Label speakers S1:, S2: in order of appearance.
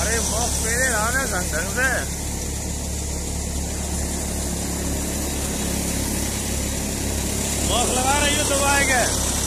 S1: भाई मुख पेरे रहा ढंग से मुख लगा रही हो दबाए के